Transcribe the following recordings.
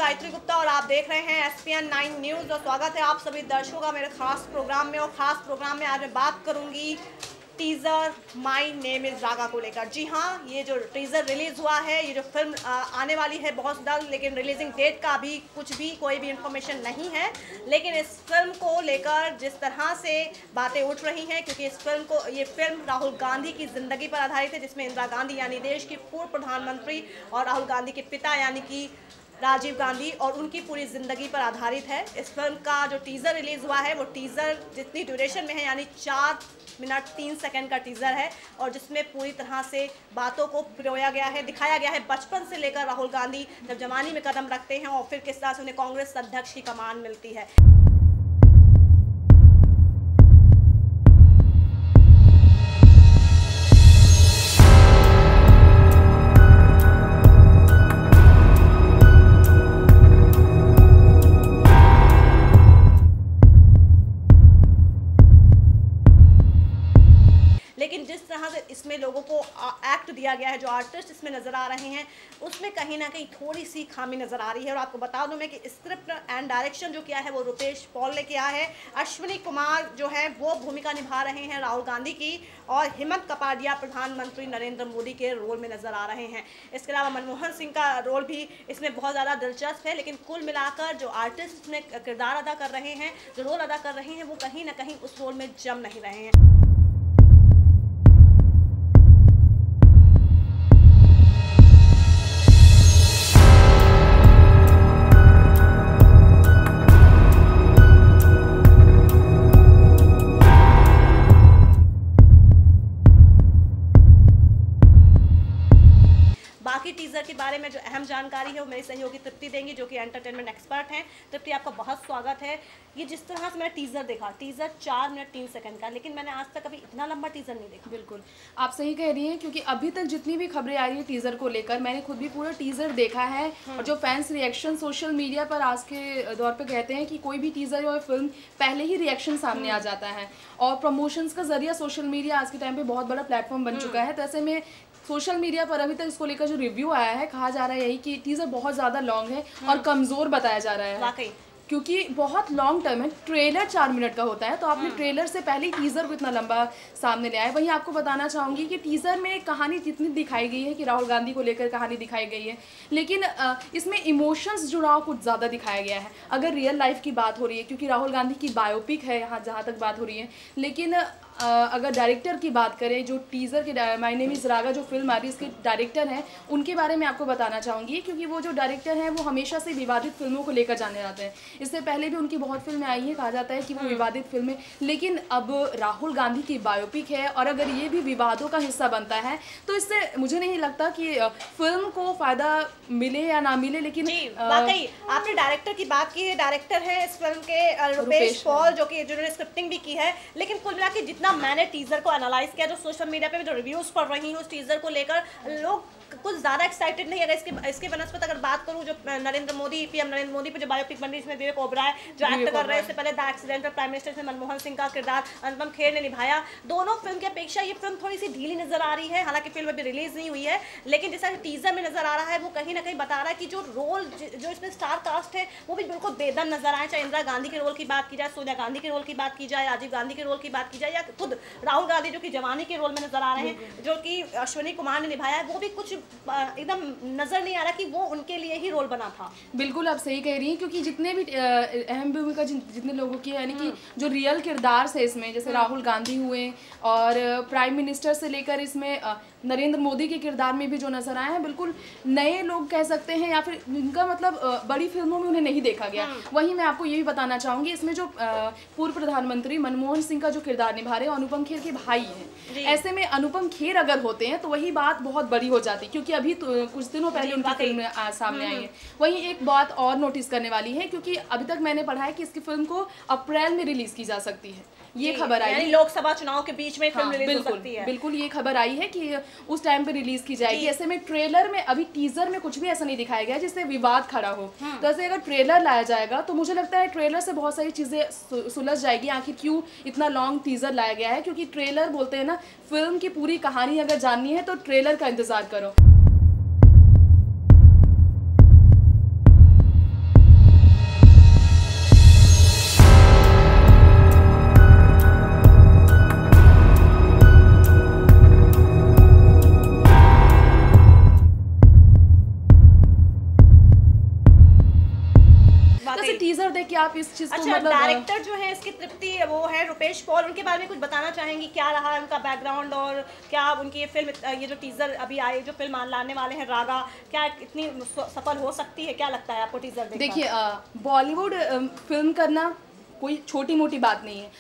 गायत्री गुप्ता और आप देख रहे हैं SPN 9 न्यूज़ और स्वागत है आप सभी दर्शकों का मेरे खास प्रोग्राम में। और खास प्रोग्राम में आज मैं बात करूंगी teaser my name is Raga को लेकर। जी हाँ, ये जो टीज़र रिलीज़ हुआ है, ये जो फिल्म आने वाली है बहुत जल्द, लेकिन रिलीजिंग डेट का अभी कोई भी इंफॉर्मेशन नहीं है। लेकिन इस फिल्म को लेकर जिस तरह से बातें उठ रही हैं, क्योंकि ये फिल्म राहुल गांधी की ज़िंदगी पर आधारित है, जिसमें इंदिरा गांधी यानी देश की पूर्व प्रधानमंत्री और राहुल गांधी के पिता यानी कि राजीव गांधी और उनकी पूरी ज़िंदगी पर आधारित है। इस फिल्म का जो टीज़र रिलीज़ हुआ है वो टीज़र जितनी ड्यूरेशन में है यानी 4 मिनट 3 सेकंड का टीज़र है, और जिसमें पूरी तरह से बातों को पिरोया गया है, दिखाया गया है बचपन से लेकर राहुल गांधी जब जवानी में कदम रखते हैं और फिर किस तरह से उन्हें कांग्रेस अध्यक्ष की कमान मिलती है। लेकिन जिस तरह से इसमें लोगों को एक्ट दिया गया है, जो आर्टिस्ट इसमें नज़र आ रहे हैं, उसमें कहीं ना कहीं थोड़ी सी खामी नज़र आ रही है। और आपको बता दूं मैं कि स्क्रिप्ट एंड डायरेक्शन जो किया है वो रुपेश पॉल ने किया है। अश्विनी कुमार जो है वो भूमिका निभा रहे हैं राहुल गांधी की, और हेमंत कपाडिया प्रधानमंत्री नरेंद्र मोदी के रोल में नज़र आ रहे हैं। इसके अलावा मनमोहन सिंह का रोल भी इसमें बहुत ज़्यादा दिलचस्प है। लेकिन कुल मिलाकर जो आर्टिस्ट इसमें किरदार अदा कर रहे हैं, जो रोल अदा कर रहे हैं, वो कहीं ना कहीं उस रोल में जम नहीं रहे हैं। बाकी टीज़र के बारे में जो अहम जानकारी है वो मेरी सहयोगी तृप्ति देंगी, जो कि एंटरटेनमेंट एक्सपर्ट हैं। तृप्ति, आपका बहुत स्वागत है। ये जिस तरह से मैंने टीज़र देखा, टीज़र 4 मिनट 3 सेकंड का, लेकिन मैंने आज तक कभी इतना लंबा टीज़र नहीं देखा। बिल्कुल, आप सही कह रही हैं, क्योंकि अभी तक जितनी भी खबरें आ रही है टीज़र को लेकर, मैंने खुद भी पूरा टीज़र देखा है। और जो फैंस रिएक्शन सोशल मीडिया पर आज के दौर पे कहते हैं कि कोई भी टीज़र और फिल्म पहले ही रिएक्शन सामने आ जाता है, और प्रमोशंस का जरिया सोशल मीडिया आज के टाइम पे बहुत बड़ा प्लेटफॉर्म बन चुका है। तो ऐसे में सोशल मीडिया पर अभी तक इसको लेकर जो रिव्यू आया है, कहा जा रहा है यही कि टीज़र बहुत ज़्यादा लॉन्ग है और कमज़ोर बताया जा रहा है। वाकई, क्योंकि बहुत लॉन्ग टर्म है, ट्रेलर 4 मिनट का होता है, तो आपने ट्रेलर से पहले ही टीज़र को इतना लंबा सामने ले आया। वहीं आपको बताना चाहूँगी कि टीज़र में कहानी जितनी दिखाई गई है कि राहुल गांधी को लेकर कहानी दिखाई गई है, लेकिन इसमें इमोशंस जुड़ाव कुछ ज़्यादा दिखाया गया है। अगर रियल लाइफ की बात हो रही है, क्योंकि राहुल गांधी की बायोपिक है यहाँ जहाँ तक बात हो रही है, लेकिन अगर डायरेक्टर की बात करें, जो टीज़र के माय नेम इज़ रागा जो फिल्म आ रही है इसके डायरेक्टर हैं, उनके बारे में आपको बताना चाहूँगी, क्योंकि वो जो डायरेक्टर हैं वो हमेशा से विवादित फिल्मों को लेकर जाने जाते हैं। इससे पहले भी उनकी बहुत फिल्में आई हैं, कहा जाता है कि वो विवादित फिल्में, लेकिन अब राहुल गांधी की बायोपिक है, और अगर ये भी विवादों का हिस्सा बनता है तो इससे मुझे नहीं लगता कि फिल्म को फ़ायदा मिले या ना मिले। लेकिन वाकई आपने डायरेक्टर की बात की है, डायरेक्टर है इस फिल्म के रुपेश पॉल, जो कि जिन्होंने स्क्रिप्टिंग भी की है। लेकिन कुल मिला के मैंने टीजर को एनालाइज किया, जो सोशल मीडिया पे भी जो रिव्यूज पढ़ रही हूँ उस टीजर को लेकर, लोग कुछ ज़्यादा एक्साइटेड नहीं है। अगर इसके बनस्पत अगर बात करूँ, जो पीएम नरेंद्र मोदी पे जो बायोपिक बन रही है, इसमें विवेक ओबराय जो एक्ट कर रहे हैं, इससे पहले द एक्सीडेंटल प्राइम मिनिस्टर में मनमोहन सिंह का किरदार अनुपम खेर ने निभाया। दोनों फिल्म की अपेक्षा ये फिल्म थोड़ी सी ढीली नजर आ रही है, हालांकि फिल्म अभी रिलीज नहीं हुई है, लेकिन जैसा टीजर में नजर आ रहा है वो कहीं ना कहीं बता रहा है कि जो रोल जो इसमें स्टार कास्ट है वो भी बिल्कुल बेदम नजर आए। चाहे इंदिरा गांधी के रोल की बात की जाए, सोनिया गांधी के रोल की बात की जाए, राजीव गांधी के रोल की बात की जाए, या खुद राहुल गांधी जो कि जवानी के रोल में नजर आ रहे हैं, जो कि अश्विनी कुमार ने निभाया है, वो भी कुछ एकदम नजर नहीं आ रहा कि वो उनके लिए ही रोल बना था। बिल्कुल, आप सही कह रही हैं, क्योंकि जितने भी अहम भूमिका जितने लोगों की है, यानी कि जो रियल किरदार है इसमें, जैसे राहुल गांधी हुए और प्राइम मिनिस्टर से लेकर इसमें नरेंद्र मोदी के किरदार में भी जो नजर आए हैं, बिल्कुल नए लोग कह सकते हैं, या फिर जिनका मतलब बड़ी फिल्मों में उन्हें नहीं देखा गया। वहीं मैं आपको ये भी बताना चाहूँगी, इसमें जो पूर्व प्रधानमंत्री मनमोहन सिंह का जो किरदार निभा रहे हैं अनुपम खेर के भाई हैं। ऐसे में अनुपम खेर अगर होते हैं तो वही बात बहुत बड़ी हो जाती, क्योंकि अभी तो कुछ दिनों पहले उनकी फिल्म सामने आई है। वहीं एक बात और नोटिस करने वाली है, क्योंकि अभी तक मैंने पढ़ा है कि इसकी फिल्म को अप्रैल में रिलीज की जा सकती है, ये खबर आई है। लोकसभा चुनाव के बीच में फिल्म रिलीज हो सकती है। बिल्कुल ये खबर आई है कि उस टाइम पे रिलीज की जाएगी। ऐसे में ट्रेलर में, अभी टीजर में कुछ भी ऐसा नहीं दिखाया गया जिससे विवाद खड़ा हो, तो ऐसे अगर ट्रेलर लाया जाएगा तो मुझे लगता है ट्रेलर से बहुत सारी चीजें सुलझ जाएगी। आखिर क्यों इतना लॉन्ग टीजर लाया गया है, क्योंकि ट्रेलर बोलते हैं ना, फिल्म की पूरी कहानी अगर जाननी है तो ट्रेलर का इंतजार करो। कि आप इस चीज़ को अच्छा, मतलब डायरेक्टर जो है इसकी तृप्ति वो है रुपेश पॉल, उनके बारे में कुछ बताना चाहेंगी, क्या रहा उनका बैकग्राउंड और क्या उनकी ये फिल्म, ये जो टीजर अभी आई, जो फिल्म लाने वाले हैं रागा, क्या इतनी सफल हो सकती है, क्या लगता है आपको टीजर देखकर? देखिए बॉलीवुड फिल्म करना कोई छोटी मोटी बात नहीं है।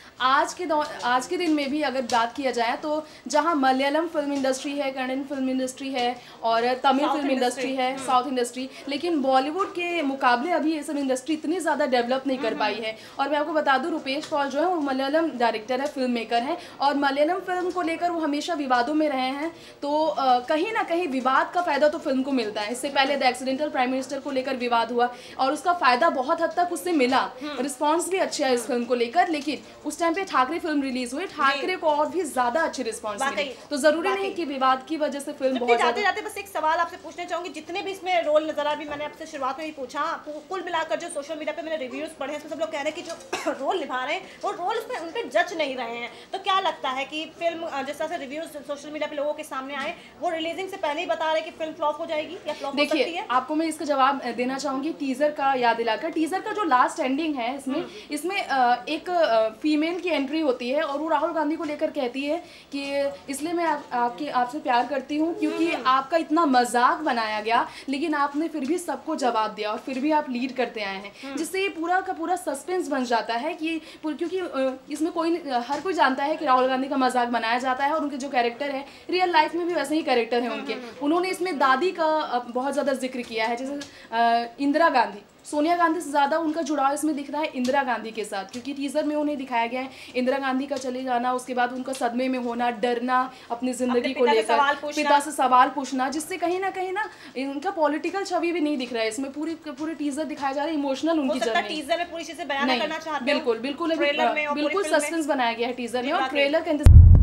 आज के दिन में भी अगर बात किया जाए तो जहां मलयालम फिल्म इंडस्ट्री है, कन्नड़ फिल्म इंडस्ट्री है और तमिल फिल्म इंडस्ट्री है, साउथ इंडस्ट्री, लेकिन बॉलीवुड के मुकाबले अभी ये सब इंडस्ट्री इतनी ज़्यादा डेवलप नहीं कर पाई है। और मैं आपको बता दूं, रुपेश पॉल जो है वो मलयालम डायरेक्टर है, फिल्म मेकर है और मलयालम फिल्म को लेकर वो हमेशा विवादों में रहे हैं। तो कहीं ना कहीं विवाद का फ़ायदा तो फिल्म को मिलता है। इससे पहले द एक्सीडेंटल प्राइम मिनिस्टर को लेकर विवाद हुआ और उसका फ़ायदा बहुत हद तक उससे मिला, रिस्पॉन्स भी अच्छा इस फिल्म को लेकर। लेकिन उस टाइम पे ठाकरे फिल्म रिलीज हुई, ठाकरे को और भी ज्यादा अच्छी रिस्पांस मिली, तो जरूरी नहीं कि विवाद की वजह से फिल्म बहुत जाते जाते बस एक सवाल आपसे पूछना चाहूंगी, जितने भी इसमें रोल नजर आ, भी मैंने आपसे शुरुआत में ही पूछा, कुल मिलाकर जो सोशल मीडिया पे मैंने रिव्यूज पढ़े हैं, सब लोग कह रहे हैं कि जो रोल निभा रहे हैं वो रोल उसमें उनके जज नहीं रहे हैं। तो क्या लगता है कि फिल्म जिस तरह से रिव्यूज सोशल मीडिया पे लोगों के सामने आए, वो रिलीजिंग से पहले ही बता रहे कि फिल्म फ्लॉप हो जाएगी या फ्लॉप हो सकती है? आपको मैं इसका जवाब देना चाहूंगी टीजर का याद दिलाकर। टीजर का जो लास्ट एंडिंग है इसमें एक फीमेल की एंट्री होती है और वो राहुल गांधी को लेकर कहती है कि इसलिए मैं आपसे प्यार करती हूँ क्योंकि आपका इतना मजाक बनाया गया लेकिन आपने फिर भी सबको जवाब दिया और फिर भी आप लीड करते आए हैं, जिससे ये पूरा का पूरा सस्पेंस बन जाता है कि क्योंकि इसमें हर कोई जानता है कि राहुल गांधी का मजाक बनाया जाता है और उनके जो कैरेक्टर है रियल लाइफ में भी वैसे ही कैरेक्टर है उनके। उन्होंने इसमें दादी का बहुत ज़्यादा जिक्र किया है, जैसे इंदिरा गांधी, सोनिया गांधी से ज़्यादा उनका जुड़ाव इसमें दिख रहा है इंदिरा गांधी के साथ, क्योंकि टीजर में उन्हें दिखाया गया है इंदिरा गांधी का चले जाना, उसके बाद उनका सदमे में होना, डरना अपनी ज़िंदगी को लेकर, पिता से सवाल पूछना, जिससे कहीं ना इनका पॉलिटिकल छवि भी नहीं दिख रहा है इसमें। पूरी टीजर दिखाया जा रहा है इमोशनल उनकी जर्नी। टीजर में पूरी चीजें बयान करना चाहते हैं। बिल्कुल सस्पेंस बनाया गया है टीजर में और ट्रेलर का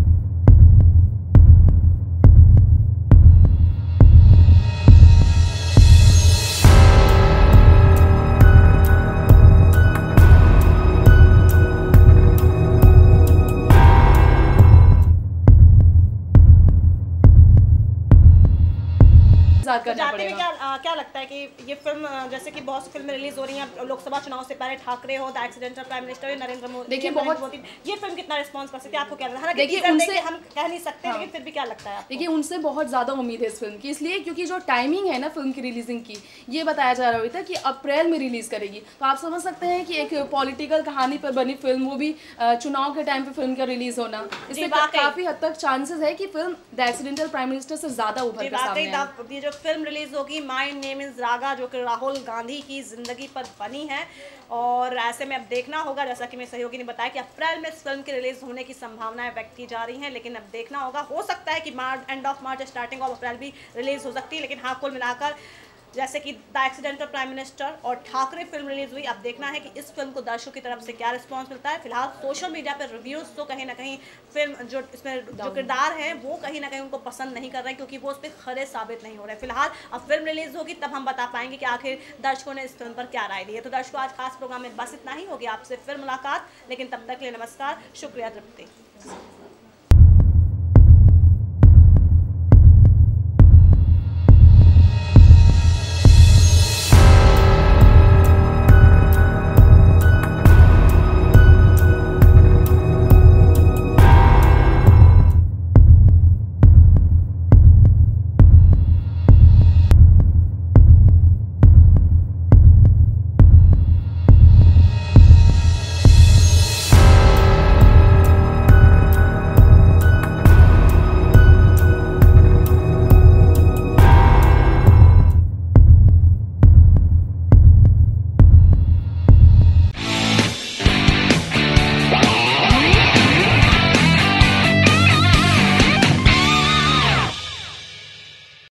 जाते में क्या लगता है कि ये फिल्म, जैसे कि बहुत सी फिल्में रिलीज हो रही हैं लोकसभा चुनाव से पहले, ठाकरे हो, the accidental prime minister, Narendra Modi, देखिए बहुत, ये फिल्म कितना रिस्पांस कर सकती है आपको क्या लगता है? देखिए उनसे हम कह नहीं सकते, लेकिन फिर भी क्या लगता है? देखिए उनसे बहुत ज़्यादा उम्मीद है इस फिल्म की, इसलिए क्योंकि जो टाइमिंग है ना फिल्म की रिलीजिंग की, ये बताया जा रहा था कि अप्रैल में रिलीज करेगी। तो आप समझ सकते हैं कि एक पॉलिटिकल कहानी पर बनी फिल्म, वो भी चुनाव के टाइम पे फिल्म का रिलीज होना, इससे काफ़ी हद तक चांसेस है कि film the accidental prime minister से ज़्यादा उभर कर सामने आए। ये जो फिल्म रिलीज होगी माय नेम इज रागा, जो कि राहुल गांधी की जिंदगी पर बनी है, और ऐसे में अब देखना होगा, जैसा कि मेरे सहयोगी ने बताया कि अप्रैल में इस फिल्म के रिलीज होने की संभावनाएं व्यक्त की जा रही हैं, लेकिन अब देखना होगा, हो सकता है कि end of March starting of April भी रिलीज हो सकती है। लेकिन हाँ, कुल मिलाकर जैसे कि द एक्सीडेंटल प्राइम मिनिस्टर और ठाकरे फिल्म रिलीज हुई, अब देखना है कि इस फिल्म को दर्शकों की तरफ से क्या रिस्पांस मिलता है। फिलहाल सोशल मीडिया पर रिव्यूज तो कहीं ना कहीं फिल्म जो इसमें जो किरदार हैं वो कहीं ना कहीं उनको पसंद नहीं कर रहे हैं, क्योंकि वो उस पर खरे साबित नहीं हो रहे। फिलहाल अब फिल्म रिलीज होगी तब हम बता पाएंगे कि आखिर दर्शकों ने इस फिल्म पर क्या राय दी है। तो दर्शकों, आज खास प्रोग्राम में बस इतना ही, होगी आपसे फिर मुलाकात, लेकिन तब तक के लिए नमस्कार, शुक्रिया तृप्ति।